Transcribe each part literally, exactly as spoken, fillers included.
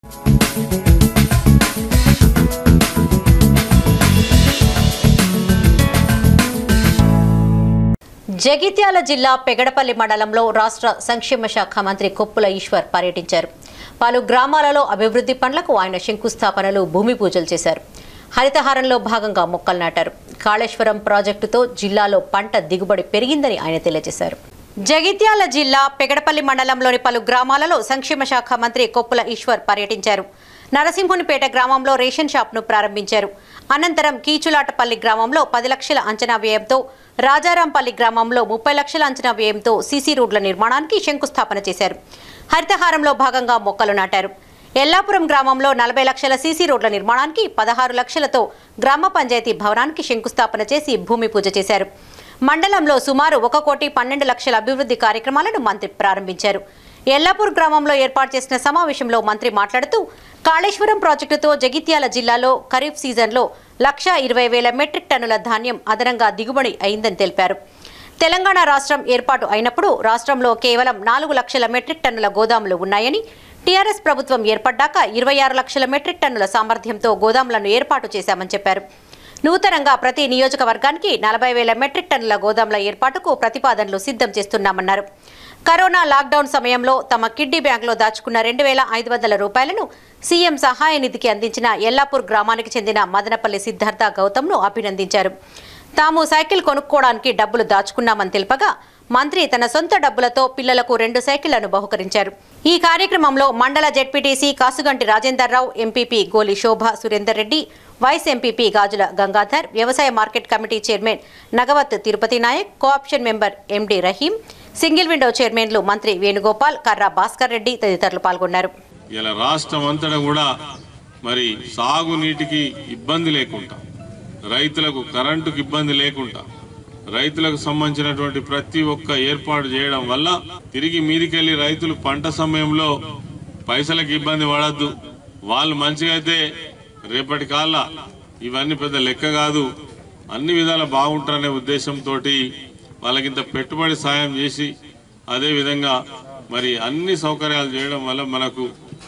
జగిత్యాల జిల్లా పెగడపల్లి మండలంలో రాష్ట్ర సంక్షేమ శాఖ మంత్రి కొప్పుల ఈశ్వర్ పర్యటించారు. పలు గ్రామాలలో అభివృద్ధి పనులకు ఆయన శంకుస్థాపనలు, భూమి పూజలు చేశారు. హరితహారంలో భాగంగా మొక్కలు నాటారు. కాళేశ్వరం ప్రాజెక్టుతో జిల్లాలో పంట దిగుబడి పెరిగిందని ఆయన తెలియజేశారు. జగిత్యాల జిల్లా పెగడపల్లి మండలంలోని పలు గ్రామాలలో సంక్షేమ శాఖ మంత్రి కొప్పుల ఈశ్వర్ పర్యటించారు. నరసింహునిపేట గ్రామంలో రేషన్ షాప్ను ప్రారంభించారు. అనంతరం కీచులాటపల్లి గ్రామంలో పది లక్షల అంచనా వ్యయంతో, రాజారాంపల్లి గ్రామంలో ముప్పై లక్షల అంచనా వ్యయంతో సీసీ రోడ్ల నిర్మాణానికి శంకుస్థాపన చేశారు. హరితహారంలో భాగంగా మొక్కలు నాటారు. ఎల్లాపురం గ్రామంలో నలభై లక్షల సీసీ రోడ్ల నిర్మాణానికి పదహారు లక్షలతో గ్రామ పంచాయతీ భవనానికి శంకుస్థాపన చేసి భూమి పూజ చేశారు. మండలంలో సుమారు ఒక కోటి పన్నెండు లక్షల అభివృద్ధి కార్యక్రమాలను మంత్రి ప్రారంభించారు. ఎల్లాపూర్ గ్రామంలో ఏర్పాటు చేసిన సమావేశంలో మంత్రి మాట్లాడుతూ, కాళేశ్వరం ప్రాజెక్టుతో జగిత్యాల జిల్లాలో ఖరీఫ్ సీజన్లో లక్ష ఇరవై వేల మెట్రిక్ టన్నుల ధాన్యం అదనంగా దిగుబడి అయిందని తెలిపారు. తెలంగాణ రాష్ట్రం ఏర్పాటు అయినప్పుడు రాష్ట్రంలో కేవలం నాలుగు లక్షల మెట్రిక్ టన్నుల గోదాములు ఉన్నాయని, టీఆర్ఎస్ ప్రభుత్వం ఏర్పడ్డాక ఇరవై ఆరు లక్షల మెట్రిక్ టన్నుల సామర్థ్యంతో గోదాములను ఏర్పాటు చేశామని చెప్పారు. నూతనంగా ప్రతి నియోజకవర్గానికి నలభై వేల మెట్రిక్ టన్నుల గోదాముల ఏర్పాటుకు ప్రతిపాదనలు సిద్ధం చేస్తున్నామన్నారు. కరోనా లాక్డౌన్ సమయంలో తమ కిడ్నీ బ్యాంకులో దాచుకున్న రెండు వేల ఐదు వందల రూపాయలను సీఎం సహాయ నిధికి అందించిన ఎల్లాపూర్ గ్రామానికి చెందిన మదనపల్లి సిద్ధార్థ గౌతమ్ను అభినందించారు. తాము సైకిల్ కొనుక్కోవడానికి డబ్బులు దాచుకున్నామని తెలుపగా మంత్రి తన సొంత డబ్బులతో పిల్లలకు రెండు సైకిళ్లను బహుకరించారు. ఈ కార్యక్రమంలో మండల ZPTC Kasuganti Rajendarrao, MPP Goli Shobha Surender Reddy, vice MPP Gajula Gangadhar, వ్యవసాయ market committee chairman Nagavath Tirupati Naik, co-option member MD Rahim, single window చైర్మన్లు మంత్రి వేణుగోపాల్, కర్రా భాస్కర్ రెడ్డి తదితరులు పాల్గొన్నారు. ఇలా రాష్ట్రం అంతటా కూడా మరి సాగునీటికి ఇబ్బంది లేకుండా, రైతులకు కరెంటుకు ఇబ్బంది లేకుండా, రైతులకు సంబంధించినటువంటి ప్రతి ఒక్క ఏర్పాటు చేయడం వల్ల తిరిగి మీదికెళ్లి రైతులు పంట సమయంలో పైసలకు ఇబ్బంది పడద్దు, వాళ్ళు మంచిగా అయితే రేపటి కాల ఇవన్నీ పెద్ద లెక్క కాదు, అన్ని విధాల బాగుంటారనే ఉద్దేశంతో వాళ్ళకింత పెట్టుబడి సాయం చేసి అదే విధంగా మరి అన్ని సౌకర్యాలు చేయడం వల్ల మనకు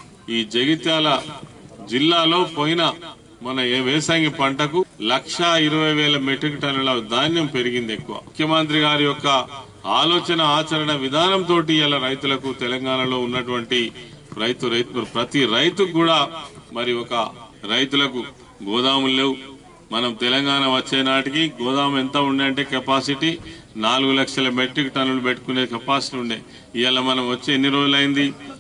ఈ జగిత్యాల జిల్లాలో పోయిన మన వ్యవసాయ పంటకు లక్ష ఇరవై వేల మెట్రిక్ టన్నుల ధాన్యం పెరిగింది. ఎక్కువ ముఖ్యమంత్రి గారి యొక్క ఆలోచన ఆచరణ విధానంతో ఇలా రైతులకు తెలంగాణలో ఉన్నటువంటి రైతు రైతు ప్రతి రైతుకు కూడా మరి ఒక రైతులకు గోదాములు లేవు. మనం తెలంగాణ వచ్చే నాటికి గోదాము ఎంత ఉండే అంటే కెపాసిటీ నాలుగు లక్షల మెట్రిక్ టన్నులు పెట్టుకునే కెపాసిటీ ఉండే. ఇవాళ మనం వచ్చే ఎన్ని రోజులైంది,